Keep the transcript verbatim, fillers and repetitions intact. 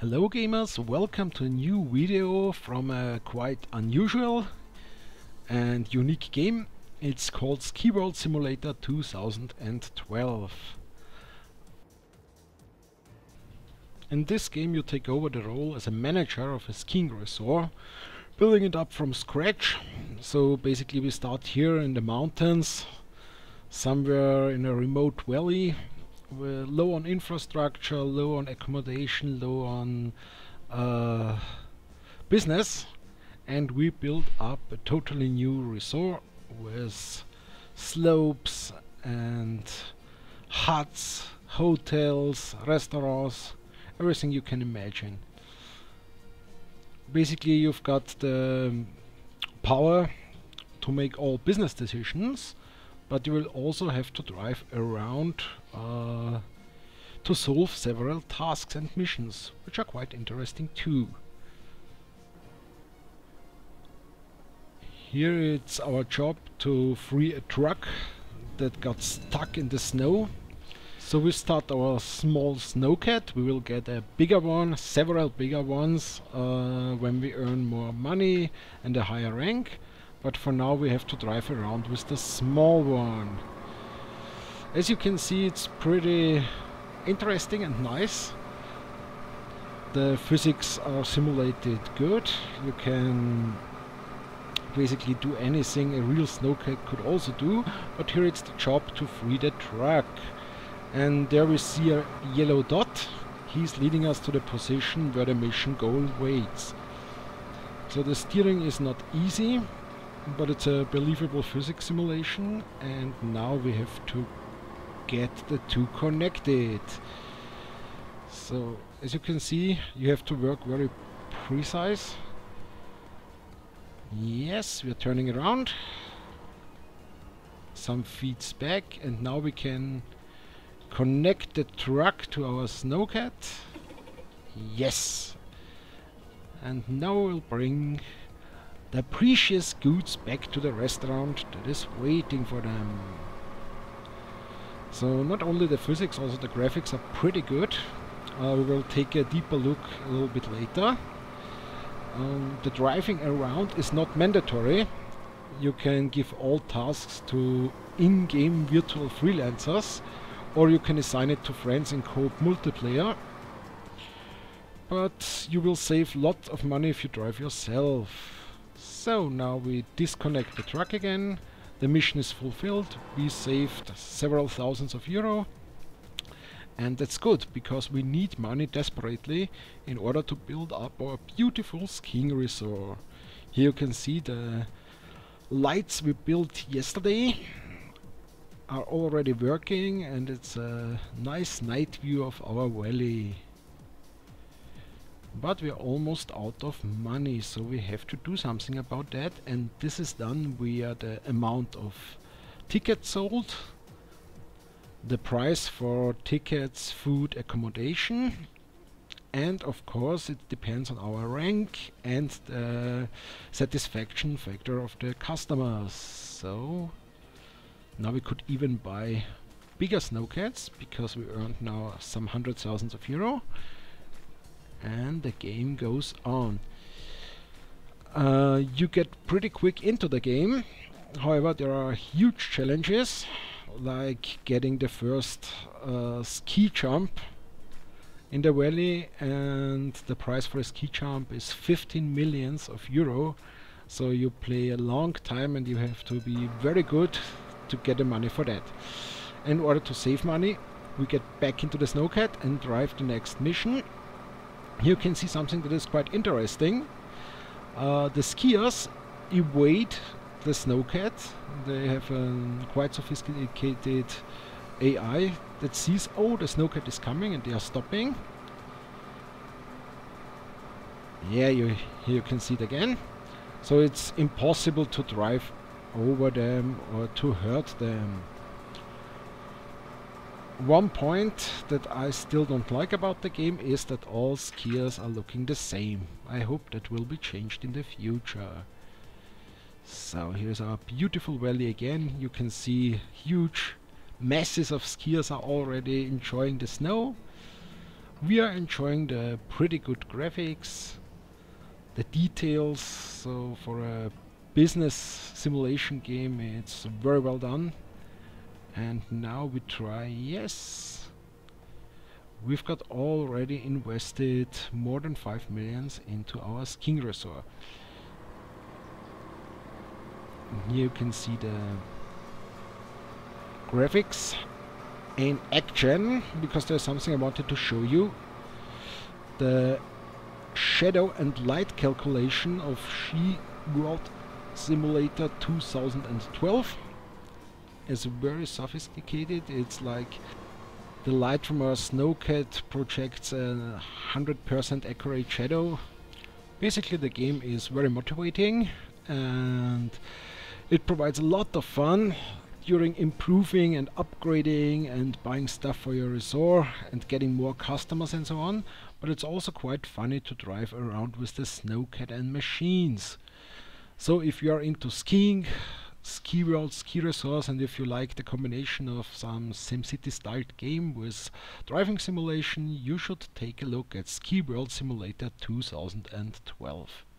Hello gamers, welcome to a new video from a quite unusual and unique game. It's called Ski World Simulator two thousand twelve. In this game you take over the role as a manager of a skiing resort, building it up from scratch. So basically we start here in the mountains, somewhere in a remote valley. We're low on infrastructure, low on accommodation, low on uh, business, and we build up a totally new resort with slopes and huts, hotels, restaurants, everything you can imagine. Basically you've got the power to make all business decisions, but you will also have to drive around uh, to solve several tasks and missions, which are quite interesting too. Here it's our job to free a truck that got stuck in the snow. So we start our small snowcat. We will get a bigger one, several bigger ones, uh, when we earn more money and a higher rank. But for now we have to drive around with the small one. As you can see, it's pretty interesting and nice. The physics are simulated good. You can basically do anything a real snowcat could also do, but here it's the job to free the truck. And there we see a yellow dot. He's leading us to the position where the mission goal waits. So the steering is not easy, but it's a believable physics simulation, and now we have to get the two connected. So as you can see, you have to work very precise. Yes, we're turning around some feet back, and now we can connect the truck to our snowcat. Yes, and now we'll bring the precious goods back to the restaurant that is waiting for them. So not only the physics, also the graphics are pretty good. Uh, we will take a deeper look a little bit later. Um, the driving around is not mandatory. You can give all tasks to in-game virtual freelancers, or you can assign it to friends in co-op multiplayer. But you will save lots of money if you drive yourself. So now we disconnect the truck again. The mission is fulfilled. We saved several thousands of euro. And that's good, because we need money desperately in order to build up our beautiful skiing resort. Here you can see the lights we built yesterday are already working, and it's a nice night view of our valley. But we are almost out of money, so we have to do something about that, and this is done via the amount of tickets sold, the price for tickets, food, accommodation, and of course it depends on our rank and the satisfaction factor of the customers. So now we could even buy bigger snowcats, because we earned now some hundred thousands of euro. And the game goes on. Uh, you get pretty quick into the game. However, there are huge challenges, like getting the first uh, ski jump in the valley, and the price for a ski jump is fifteen millions of euro. So you play a long time and you have to be very good to get the money for that. In order to save money, we get back into the snowcat and drive the next mission. Here you can see something that is quite interesting. Uh, the skiers evade the snowcat. They have a quite sophisticated A I that sees, oh, the snowcat is coming, and they are stopping. Yeah, you, here you can see it again. So it's impossible to drive over them or to hurt them. One point that I still don't like about the game is that all skiers are looking the same. I hope that will be changed in the future. So here's our beautiful valley again. You can see huge masses of skiers are already enjoying the snow. We are enjoying the pretty good graphics, the details, so for a business simulation game it's very well done. And now we try, yes, we've got already invested more than five millions into our skiing resort. And here you can see the graphics in action, because there's something I wanted to show you. The shadow and light calculation of Ski World Simulator two thousand twelve is very sophisticated. It's like the light from our snowcat projects a one hundred percent accurate shadow. Basically the game is very motivating and it provides a lot of fun during improving and upgrading and buying stuff for your resort and getting more customers and so on. But it's also quite funny to drive around with the snowcat and machines. So if you are into skiing, Ski World, ski resorts, and if you like the combination of some SimCity styled game with driving simulation, you should take a look at Ski World Simulator two thousand twelve.